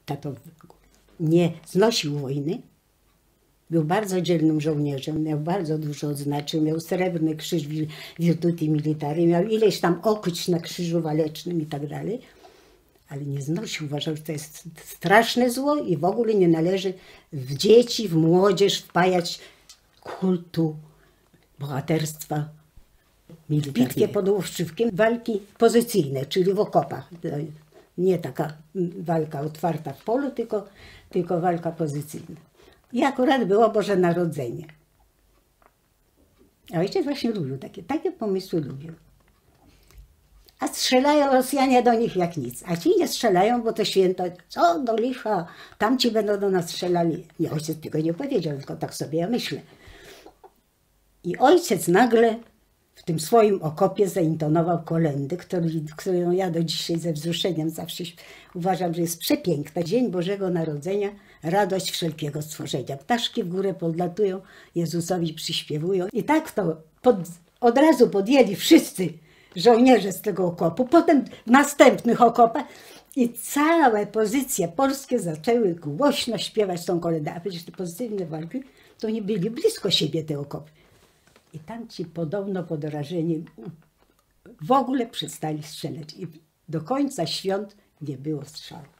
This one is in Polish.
tato nie znosił wojny. Był bardzo dzielnym żołnierzem, miał bardzo dużo odznaczeń, miał srebrny krzyż Virtuti Militari, miał ileś tam okuć na krzyżu walecznym i tak dalej, ale nie znosił, uważał, że to jest straszne zło i w ogóle nie należy w dzieci, w młodzież wpajać kultu bohaterstwa militarnego. Bitwie pod Łuszczówkiem, walki pozycyjne, czyli w okopach. Nie taka walka otwarta w polu, tylko walka pozycyjna. I akurat było Boże Narodzenie. A ojciec właśnie lubił takie pomysły lubił. A strzelają Rosjanie do nich jak nic. A ci nie strzelają, bo to święto, co do licha, tamci będą do nas strzelali. Nie, ojciec tego nie powiedział, tylko tak sobie ja myślę. I ojciec nagle w tym swoim okopie zaintonował kolędę, którą ja do dzisiaj ze wzruszeniem zawsze uważam, że jest przepiękna. Dzień Bożego Narodzenia, radość wszelkiego stworzenia. Ptaszki w górę podlatują, Jezusowi przyśpiewują. I tak to od razu podjęli wszyscy żołnierze z tego okopu, potem w następnych okopach i całe pozycje polskie zaczęły głośno śpiewać tą kolędę. A przecież te pozytywne walki, to nie byli blisko siebie te okopy. I tam ci podobno pod wrażeniem w ogóle przestali strzelać. I do końca świąt nie było strzału.